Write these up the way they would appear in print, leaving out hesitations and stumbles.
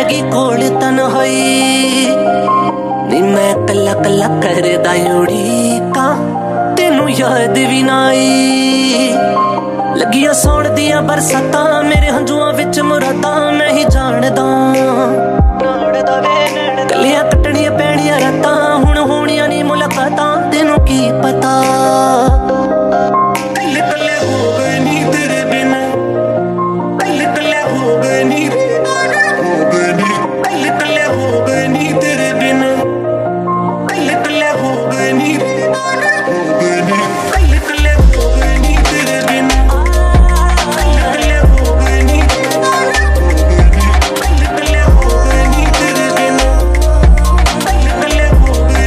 हैगी कोल तन्हाई नी मैं कला कला करदा उड़ीका तेनू याद भी ना आई लगिया सौण दियां बरसातां मेरे हंजुआं विच मुरादां मैं ही जानदा कलियां कट्टणियां पैणियां रातां हुण होणियां नी मुलाकातां तेनू की पता कल्ले कल्ले हो गए नी तेरे बिन कल्ले कल्ले हो गए नी कल्ले कल्ले हो गए नी तेरे बिन कल्ले कल्ले हो गए नी कल्ले कल्ले हो गए नी तेरे बिन कल्ले कल्ले हो गए नी कल्ले कल्ले हो गए नी तेरे बिन कल्ले कल्ले हो गए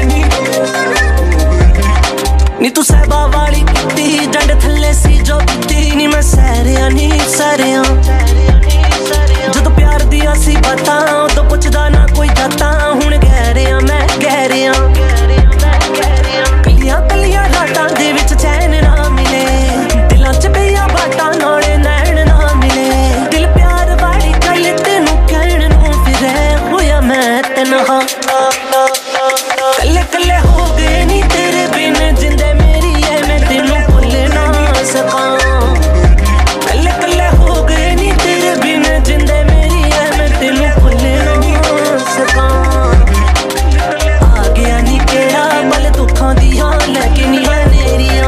नी तू सहबा वाली कित्ती डंड थल्ले सी जो कित्ती नी मैं सैरिया नी सैरिया जदों प्यार दियां सी बातां उदों पुछदा ना कोई जातां हुण गहरिया मैं गहरिया कलियां कलियां रातां दे विच चैन ना मिले दिलां च पईयां बाटां नाले नैन ना मिले दिल प्यार वाली गल तेनू कहण नूं फिरे होया मैं तन्हा कल्ले कल्ले हो गए नी तेरे बिन जिंदे मेरी है मैं तेनू भुल ना सकां कल्ले कल्ले हो गए नी तेरे बिन जिंदे मेरी है मैं तेनू भुल ना सकां आ गया नी केड़ा पल दुखां दियां लेके नी हनेरियां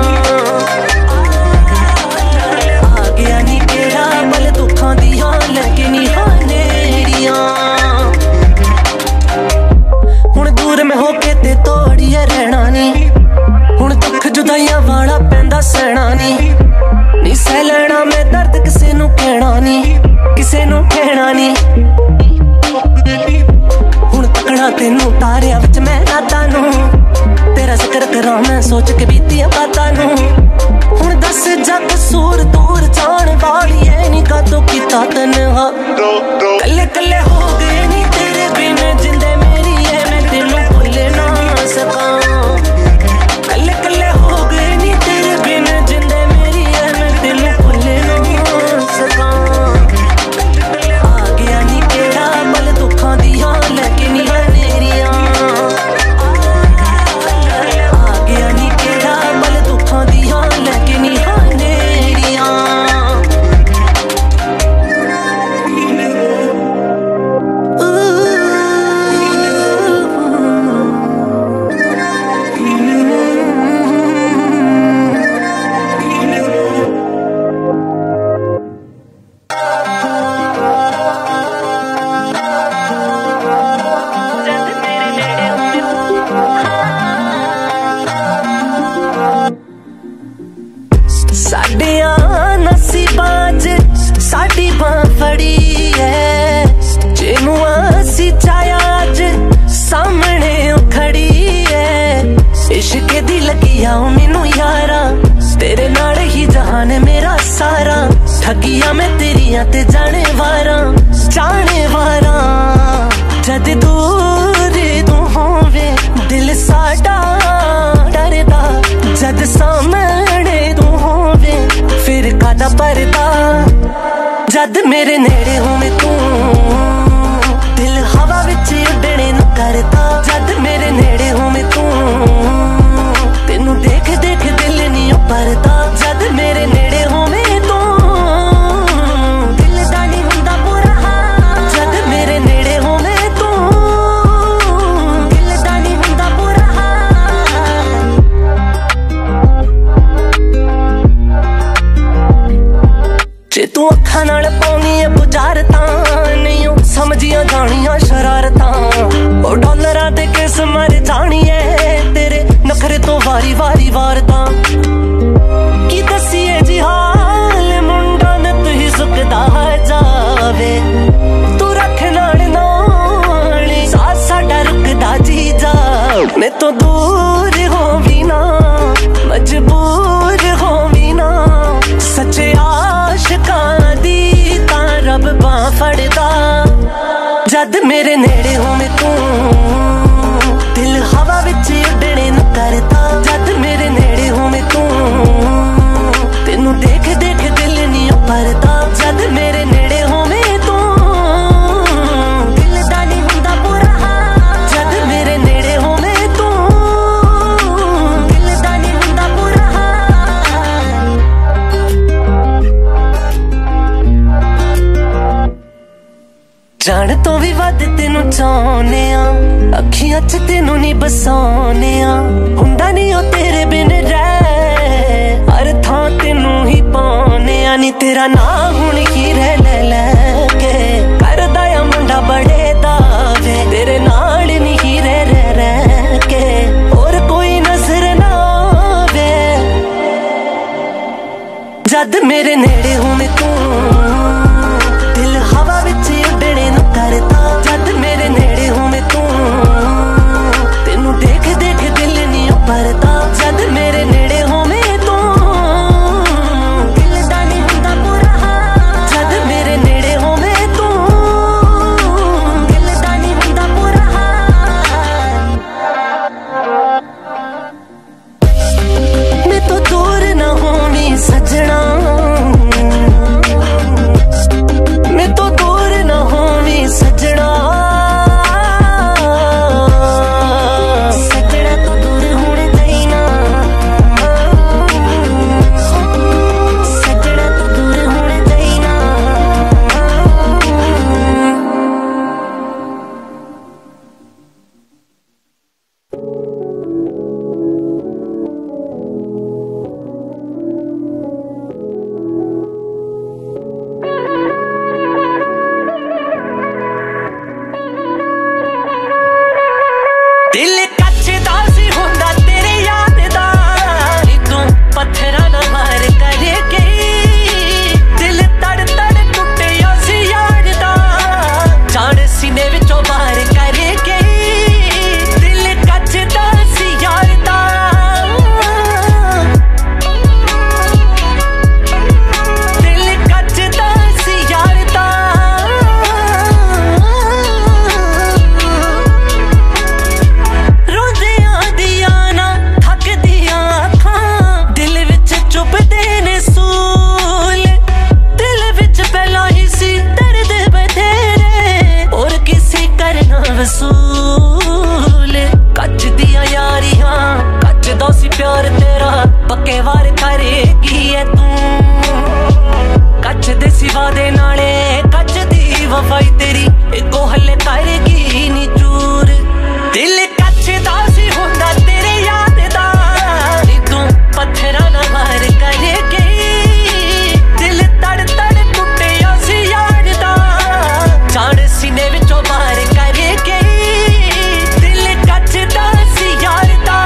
आ गया नी केड़ा पल दुखां दियां लेके नी हनेरियां हुण दूर मैं होके ते तोड़िए रहना नी हुण दुख जुदाइयां वाला पैंदा सहना नी सह लेना मैं दर्द किसे नू कहना नी किसे नू कहना नी हुण तकना तेनू तारिया विच मैं रातां नू तेरा जिक्र करां मैं सोच के बीतियां बातां नू हुण दस जग सूर दूर जान वाली ऐ नी कातों कीता तन्हा कल्ले कल्ले हो गए नी तेरे बिन जिंदे मेरी है मैं तेनू भुल ना सकां कल्ले कल्ले हो गए नी तेरे बिन जिंदे मेरी है मैं तेनू भुल ना सकां आ गया नी केड़ा पल दुखां दियां लेके नी हनेरियां आ गया नी केड़ा पल दुखां दियां लेके नी हनेरियां साडियां नसीबां च साडी बां फड़ी है जिनू असी चाया अज सामने खड़ी है इश्क दी लगिया मैनू यारा तेरे नाल ही जहान मेरा सारा ठगिया मैं तेरियां ते जाने वारा जद दूर तू होवे दिल साडा डरदा जद सामने तू होवे फिर कादा परदा जद मेरे नेड़े होवे तू दिल हवा विच उडणे नू करदा जद मेरे नेड़े होवे तू तेनू देख देख दिल नी भरदा जद मेरे नेड़े होवे तू दिल दा नी हुंदा बुरा हाल जद मेरे नेड़े होवे तू दिल दा नी हुंदा बुरा हाल जे तू अखां नाल पाउनी है बुझारतां नहीं समझियां जानियां शरारतां ओ डॉलरां दे किस मर जानी है तेरे नखरे तो वारी वारी वारतां की दसीए जी हाल मुंडा नत ही सुकदा जावे तू रख नाल नाली साथ साडा रुकदा जी जा मैं तो दूर होवी ना मजबूर होवी ना सच्चे आशिकां दी तां रब बां फड़दा जद मेरे नेड़े होवे तू दिल हवा विच उडणे नू करदा जद मेरे नेड़े होवे तू तेनू देख देख दिल नी भरदा जद मेरे नेड़े होवे तू दिल जान तो भी वध तेनू चाहने आ, अखियां च तेनू नहीं बसाने आ, हुंदा नहीं ओ तेरे बिन रह, हर थां तेनू ही पाने आ। नी तेरा ना हुण ही रह ले लैके करदा आ मुंडा बड़े दावे, तेरे नाल नहीं ही रह के और कोई नजर ना आवे। जद मेरे नेड़े होवे तू दिल हवा विच उड़ने नू करदा, जद मेरे नेड़े होवे तू तेनू देख देख दिल नहीं भरदा, जद मेरे नेड़े होवे तू दिल दा नहीं हुंदा बुरा हाल, जद मेरे नेड़े होवे तू दिल दा नहीं हुंदा बुरा हाल। मैं तो दूर ना होवी सजना, मैं तो दूर ना होवी सजना, सजना तो दूर होने देना, सजना तो दूर होने देना। दिल कच्चदा सी हुंदा तेरे यार दा, तू पत्थरा ना मार करे गई, दिल तड़ तड़ टुटिया सी यार दा, जान सीने विचों बाहर करे गई, दिल कच्चदा सी यार दा, दिल कच्चदा सी यार दा। कच दिया यारियां कच दो सी प्यार तेरा, पक्के वार करेगी है तू, कच दे सिवा दे नाले कच दी वफाई तेरी एको हले करेगी नी चूर। दिल कच दा सी हुंदा तेरे यार दा, तू पत्थरा ना मार करेगी, दिल तड़ तड़ टुटिया सी यार दा, जान सीने विचों बाहर करेगी, दिल कच्चदा सी यार दा,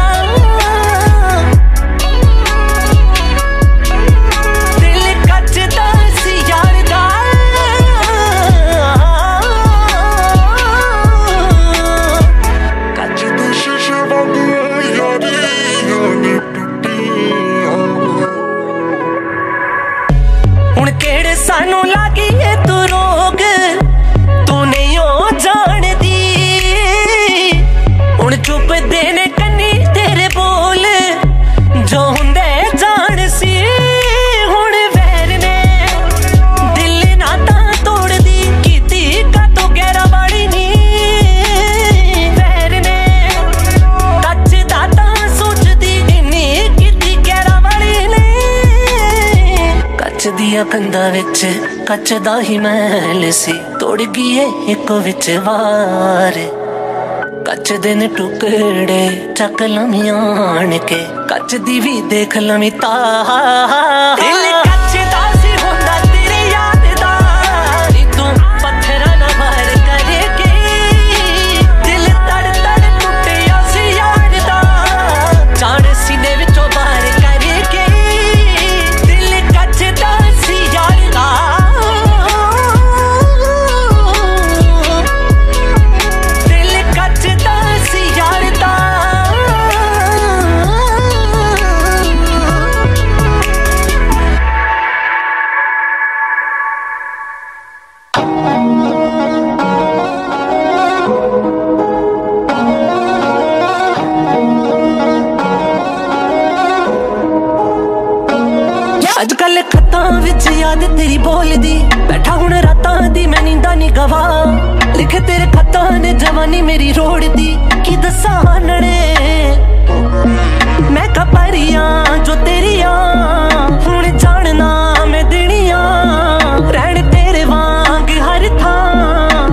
दिल कच्चदा सी यार दा। कच्चदे शीशे वांगू यारियां नी टुटियां, हुण केड़े सानू लागी ए तू रोग, तू नहीं हो जानदी, हुण चुप देने कन्नी तेरे बोल, जो हुंदे जान सी हुण वैर ने, दिल ना तां तोड़दी कीती कातों गैरा वाली नी, वैर ने टच दा तां सोचदी इन्नी कीती गैरा वाली ने, कच दिया कंधा विच कच दा ही महल सी, तोड़ गई एक विच वार, कच दे ने टुकड़े चक लमी आन के, कच दी भी देख लमी तार। दिल कच्चदा सी हुंदा तेरे यार दा, तू पत्थरा ना मार करेगी, दिल तड़ तड़ टुटिया सी यार दा, जान सीने विचों बाहर करेगी, दिल कच्चदा सी यार दा, दिल कच्चदा सी यार दा। अजकल खतां विच याद तेरी बोलदी, बैठा हुण रातां दी मैं नींदा नी गवा, लिखे तेरे खतां ने जवानी मेरी रोड़दी, की दस्सां नड़े मैं कपरियां जो तेरियां, हुण जानना मैं दिनियां रहण तेरे वांग हर थां,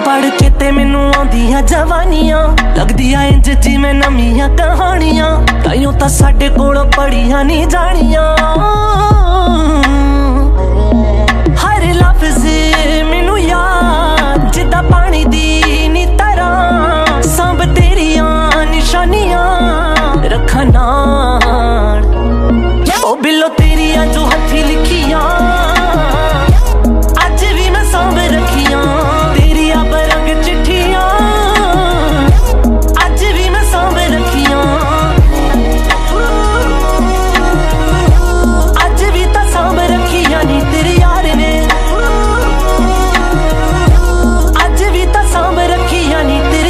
पढ़ के ते मैनू आंदियां जवानियां, लगदियां इंज जिवें नवीं कहानियां, ताइयों तां साडे कोल पढ़ियां नहीं जानियां। हर लफ्ज़ मैनू याद जिद्दां पानी दी नी तरह, सांभ तेरियां निशानियां रखा नाल। ओ बिल्लो तेरियां जो हथी लिखियां अज भी मैं सांभ रखियां, तेरियां बरंग चिट्ठियां अज भी मैं सांभ रखियां, अज भी तां सांभ रखियां नी तेरे यार ने, अज भी तां सांभ रखियां नी तेरी।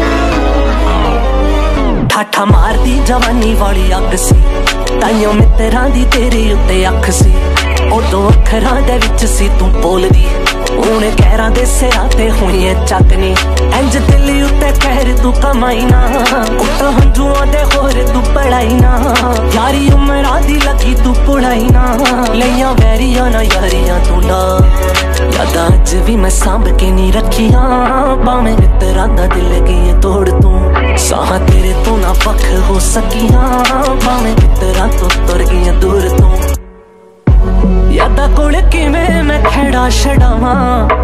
ठाठा मारदी जवानी वाली अग सी, ताइयों मित्तरां दी तेरे उत्ते अख सी, उदों अखरां दे विच सी तू बोलदी, हुण कहरां दे सिरां ते हुई ऐ चकनी, इंज दिल उत्ते कहर तू कमाई ना, उत हंझुआं दे होर तू पढ़ाई ना, यारी उमरां दी लगी तू पुड़ाई ना, लईयां वैरियां ना यारियां तू ला, यादां अज भी मैं सांभ के नहीं रखियां, भावें मित्तरां दा दिल गई तोड़ तू, साह तेरे तो ना वख हो सकियां, भावें मित्तरां तो तुर गई दूर तू। यादा कोल किवें मैं खेड़ा छड़ावां,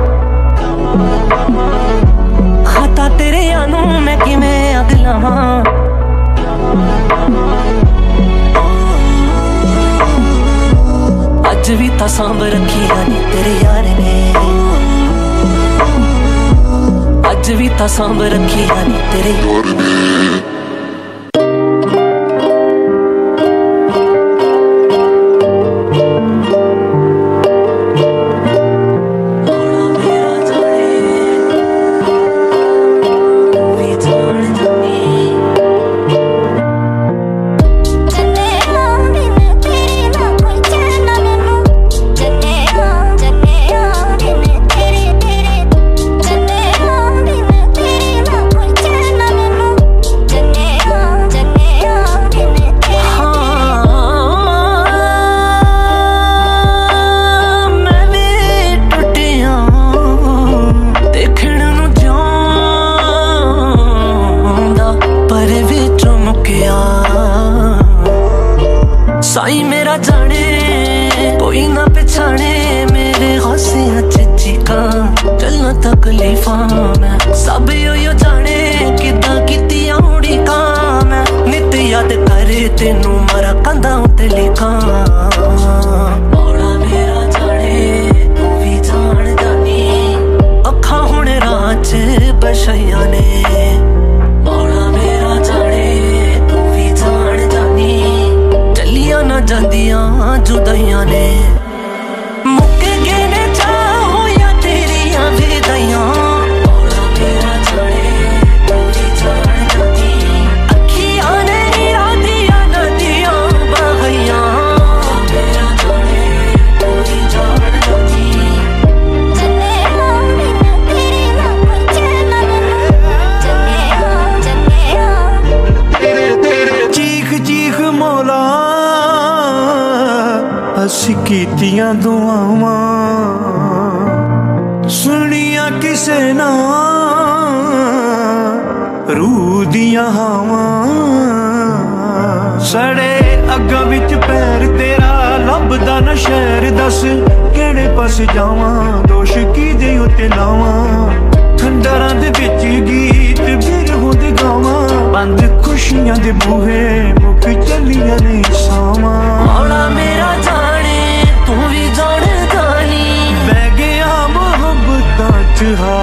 खाता तेरे आनू मैं किवें अग लावां, अज भी तां सांभ रखियां नी तेरे यार ने, अज भी तां सांभ रखियां नी तेरे यार ने। साई मेरा जाने कोई ना पिछाने, मेरे हौसलियां च चीकां चलना तकलीफां मैं, सब यो जाने किदां कीतियां उड़ीकां मैं, नित याद करे तेनू मरा कंधां उत्ते लिखां, मौला मेरा जाने तू भी जान जानी, अखां हुण राह च बछाइयां ने, मौला मेरा जाने तू भी जान जानी, ना जांदियां जुदाइयां ने, मुक गए ने चाहो या तेरियां विदाइयां, मौला मेरा जाने तू भी जान जानी, अखियां ने राधियां नदियां बहाइयां, मेरा जाने तू भी जान जानी, जन्ने हम बिन तेरे ना कोई चैन जन्ने तेरे चीख चीख मौला असीं कीतियां दुआवां, सुनिया किसे ना रूह दियां हावां, सड़े अग्गां विच पैर तेरा लभदा ना शहर, दस केड़े पास जावां, दोष की दे उत्ते लावां, खंडरां दे विच गीत बिरहों दे गावां, बंद खुशियां दे बूहे मुक चलियां ने सावां, मौला मेरा जाने तू भी जान जानी, बह गया मोहब्बतां च